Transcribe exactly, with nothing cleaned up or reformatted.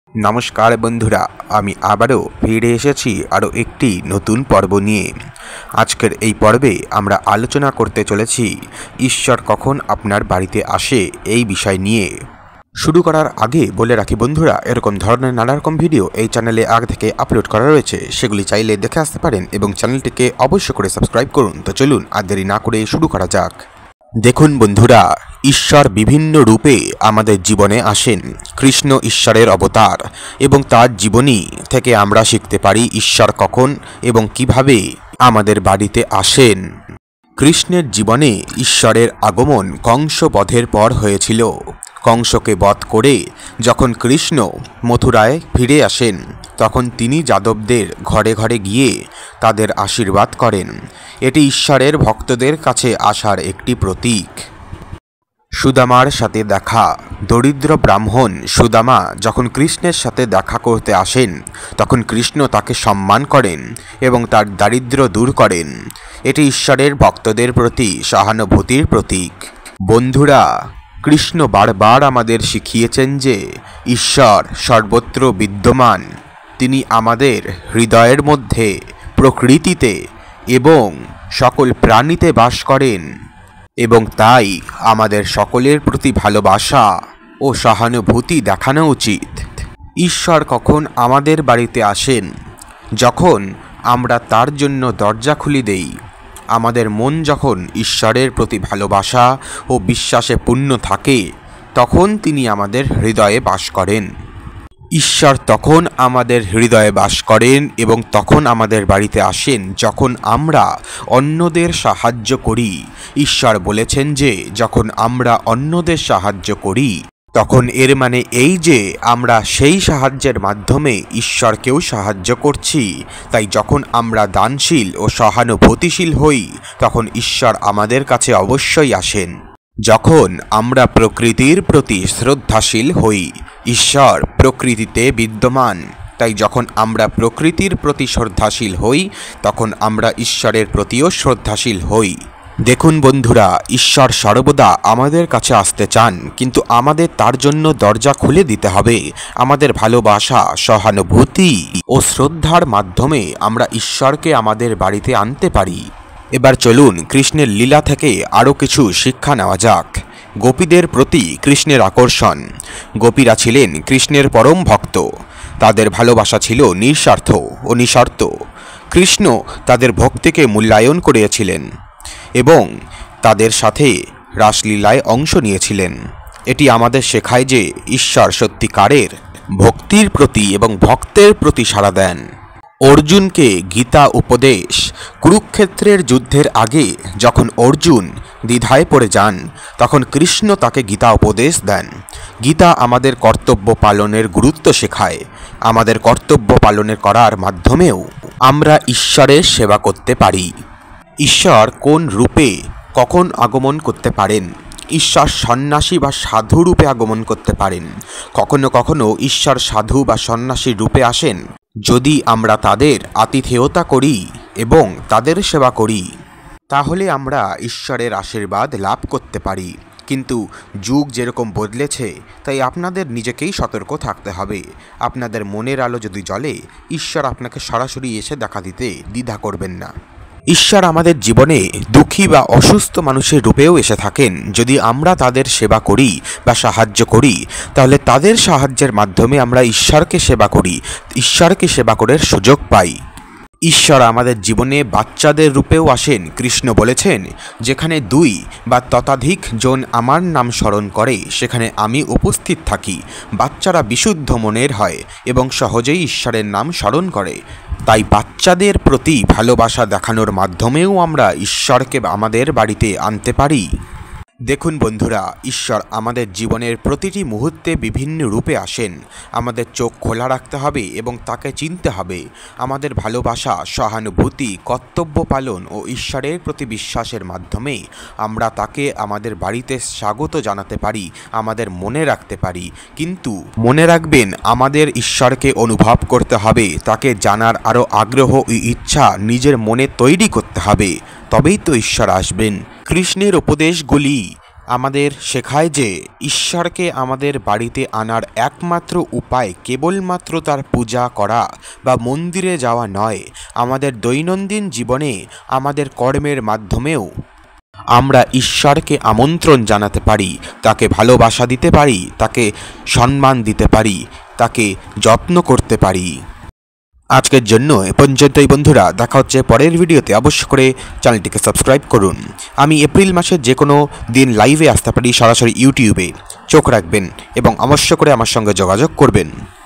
নমস্কার বন্ধুরা, আমি আবারও ফিরে এসেছি আরও একটি নতুন পর্ব নিয়ে। আজকের এই পর্বে আমরা আলোচনা করতে চলেছি ঈশ্বর কখন আপনার বাড়িতে আসে এই বিষয় নিয়ে। শুরু করার আগে বলে রাখি বন্ধুরা, এরকম ধরনের নানা রকম ভিডিও এই চ্যানেলে আগে থেকে আপলোড করা রয়েছে, সেগুলি চাইলে দেখে আসতে পারেন এবং চ্যানেলটিকে অবশ্য করে সাবস্ক্রাইব করুন। তো চলুন আর দেরি না করে শুরু করা যাক। দেখুন বন্ধুরা, ঈশ্বর বিভিন্ন রূপে আমাদের জীবনে আসেন। কৃষ্ণ ঈশ্বরের অবতার এবং তার জীবনী থেকে আমরা শিখতে পারি ঈশ্বর কখন এবং কিভাবে আমাদের বাড়িতে আসেন। কৃষ্ণের জীবনে ঈশ্বরের আগমন কংস বধের পর হয়েছিল। কংসকে বধ করে যখন কৃষ্ণ মথুরায় ফিরে আসেন, তখন তিনি যাদবদের ঘরে ঘরে গিয়ে তাদের আশীর্বাদ করেন। এটি ঈশ্বরের ভক্তদের কাছে আসার একটি প্রতীক। সুদামার সাথে দেখা। দরিদ্র ব্রাহ্মণ সুদামা যখন কৃষ্ণের সাথে দেখা করতে আসেন, তখন কৃষ্ণ তাকে সম্মান করেন এবং তার দারিদ্র্য দূর করেন। এটি ঈশ্বরের ভক্তদের প্রতি সহানুভূতির প্রতীক। বন্ধুরা, কৃষ্ণ বারবার আমাদের শিখিয়েছেন যে ঈশ্বর সর্বত্র বিদ্যমান। তিনি আমাদের হৃদয়ের মধ্যে, প্রকৃতিতে এবং সকল প্রাণীতে বাস করেন এবং তাই আমাদের সকলের প্রতি ভালোবাসা ও সহানুভূতি দেখানো উচিত। ঈশ্বর কখন আমাদের বাড়িতে আসেন? যখন আমরা তার জন্য দরজা খুলে দেই। আমাদের মন যখন ঈশ্বরের প্রতি ভালোবাসা ও বিশ্বাসে পূর্ণ থাকে, তখন তিনি আমাদের হৃদয়ে বাস করেন। ঈশ্বর তখন আমাদের হৃদয়ে বাস করেন এবং তখন আমাদের বাড়িতে আসেন যখন আমরা অন্যদের সাহায্য করি। ঈশ্বর বলেছেন যে যখন আমরা অন্যদের সাহায্য করি, তখন এর মানে এই যে আমরা সেই সাহায্যের মাধ্যমে ঈশ্বরকেও সাহায্য করছি। তাই যখন আমরা দানশীল ও সহানুভূতিশীল হই, তখন ঈশ্বর আমাদের কাছে অবশ্যই আসেন। যখন আমরা প্রকৃতির প্রতি শ্রদ্ধাশীল হই, ঈশ্বর প্রকৃতিতে বিদ্যমান। তাই যখন আমরা প্রকৃতির প্রতি শ্রদ্ধাশীল হই, তখন আমরা ঈশ্বরের প্রতিও শ্রদ্ধাশীল হই। দেখুন বন্ধুরা, ঈশ্বর সর্বদা আমাদের কাছে আসতে চান, কিন্তু আমাদের তার জন্য দরজা খুলে দিতে হবে। আমাদের ভালোবাসা, সহানুভূতি ও শ্রদ্ধার মাধ্যমে আমরা ঈশ্বরকে আমাদের বাড়িতে আনতে পারি। এবার চলুন কৃষ্ণের লীলা থেকে আরও কিছু শিক্ষা নেওয়া যাক। গোপীদের প্রতি কৃষ্ণের আকর্ষণ। গোপীরা ছিলেন কৃষ্ণের পরম ভক্ত। তাদের ভালোবাসা ছিল নিঃস্বার্থ ও নিঃশর্ত। কৃষ্ণ তাদের ভক্তিকে মূল্যায়ন করিয়েছিলেন এবং তাদের সাথে রাসলীলায় অংশ নিয়েছিলেন। এটি আমাদের শেখায় যে ঈশ্বর সত্যিকারের ভক্তির প্রতি এবং ভক্তের প্রতি সাড়া দেন। অর্জুনকে গীতা উপদেশ। কুরুক্ষেত্রের যুদ্ধের আগে যখন অর্জুন দ্বিধায় পড়ে যান, তখন কৃষ্ণ তাকে গীতা উপদেশ দেন। গীতা আমাদের কর্তব্য পালনের গুরুত্ব শেখায়। আমাদের কর্তব্য পালনের করার মাধ্যমেও আমরা ঈশ্বরের সেবা করতে পারি। ঈশ্বর কোন রূপে কখন আগমন করতে পারেন? ঈশ্বর সন্ন্যাসী বা সাধু রূপে আগমন করতে পারেন। কখনো কখনো ঈশ্বর সাধু বা সন্ন্যাসীর রূপে আসেন যদি আমরা তাদের আতিথেয়তা করি এবং তাদের সেবা করি, তাহলে আমরা ঈশ্বরের আশীর্বাদ লাভ করতে পারি। কিন্তু যুগ যেরকম বদলেছে, তাই আপনাদের নিজেকেই সতর্ক থাকতে হবে। আপনাদের মনের আলো যদি জ্বলে, ঈশ্বর আপনাকে সরাসরি এসে দেখা দিতে দ্বিধা করবেন না। ঈশ্বর আমাদের জীবনে দুঃখী বা অসুস্থ মানুষের রূপেও এসে থাকেন। যদি আমরা তাদের সেবা করি বা সাহায্য করি, তাহলে তাদের সাহায্যের মাধ্যমে আমরা ঈশ্বরকে সেবা করি, ঈশ্বরকে সেবা করার সুযোগ পাই। ঈশ্বর আমাদের জীবনে বাচ্চাদের রূপেও আসেন। কৃষ্ণ বলেছেন, যেখানে দুই বা ততোধিক জন আমার নাম স্মরণ করে, সেখানে আমি উপস্থিত থাকি। বাচ্চারা বিশুদ্ধ মনের হয় এবং সহজেই ঈশ্বরের নাম স্মরণ করে। তাই বাচ্চাদের প্রতি ভালোবাসা দেখানোর মাধ্যমেও আমরা ঈশ্বরকে আমাদের বাড়িতে আনতে পারি। দেখুন বন্ধুরা, ঈশ্বর আমাদের জীবনের প্রতিটি মুহূর্তে বিভিন্ন রূপে আসেন। আমাদের চোখ খোলা রাখতে হবে এবং তাকে চিনতে হবে। আমাদের ভালোবাসা, সহানুভূতি, কর্তব্য পালন ও ঈশ্বরের প্রতি বিশ্বাসের মাধ্যমে আমরা তাকে আমাদের বাড়িতে স্বাগত জানাতে পারি, আমাদের মনে রাখতে পারি। কিন্তু মনে রাখবেন, আমাদের ঈশ্বরকে অনুভব করতে হবে। তাকে জানার আরও আগ্রহ ও ইচ্ছা নিজের মনে তৈরি করতে হবে, তবেই তো ঈশ্বর আসবেন। কৃষ্ণের উপদেশগুলি আমাদের শেখায় যে ঈশ্বরকে আমাদের বাড়িতে আনার একমাত্র উপায় কেবলমাত্র তার পূজা করা বা মন্দিরে যাওয়া নয়, আমাদের দৈনন্দিন জীবনে আমাদের কর্মের মাধ্যমেও আমরা ঈশ্বরকে আমন্ত্রণ জানাতে পারি, তাকে ভালোবাসা দিতে পারি, তাকে সম্মান দিতে পারি, তাকে যত্ন করতে পারি। আজকের জন্য এ পর্যন্তই বন্ধুরা, দেখা হচ্ছে পরের ভিডিওতে। অবশ্য করে চ্যানেলটিকে সাবস্ক্রাইব করুন। আমি এপ্রিল মাসের যে কোনো দিন লাইভে আসতে পারি সরাসরি ইউটিউবে, চোখ রাখবেন এবং অবশ্য করে আমার সঙ্গে যোগাযোগ করবেন।